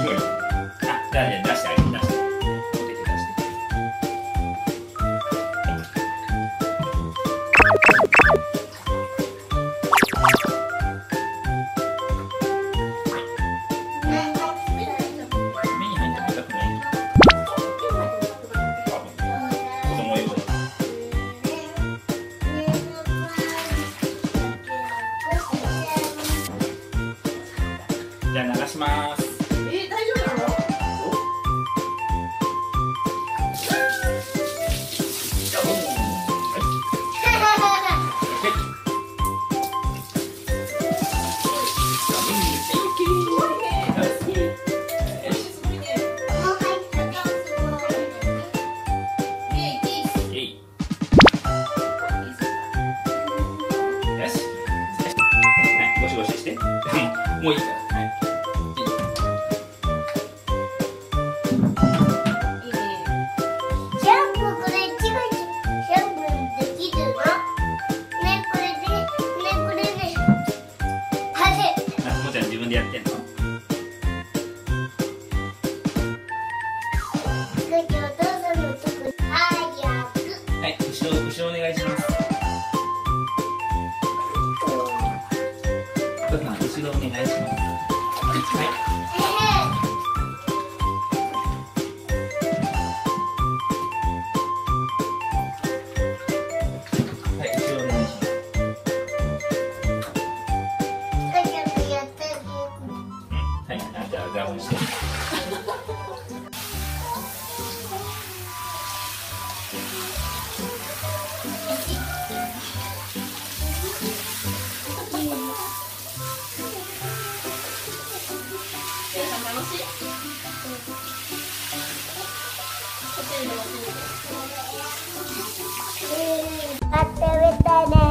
いのよ。あ、じゃあね、出してあげて、出して。お手手出して。目に入っても痛くない？子供用だ。じゃあ流します。 大丈夫なの？ もういいから。はい。 いいね。シャンプーこれ違う。シャンプーできるの？ねこれで、ねこれで。はぜ。 なつもちゃん自分でやってんの？ お父さんのとこ早く。 はい、後ろお願いします。お父さん後ろお願いします。はい。じゃあガムして。 楽しい？ あ、食べたね。